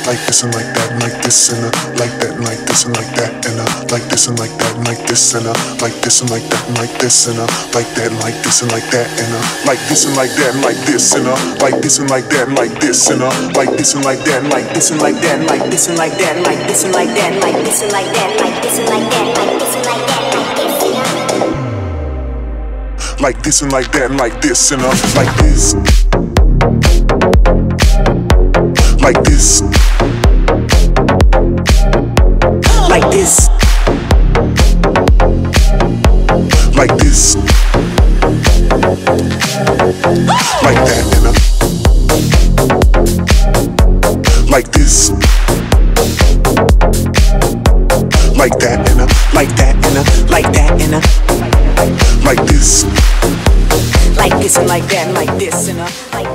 like this and like that and like this and like that and like this and like that and like this and like that and like this and like this and like that and like this and like that and like this and like that and like this and like that and like this and like this and like that and like this and like this and like that and like this and like that and like this and like that and like this and like that and like this and like that and like this and like that and like this and like that like this and like that and like this and like this, like this, like this, like this, like that and like this, like that and like that and like that and like this, like this and like that and like this and like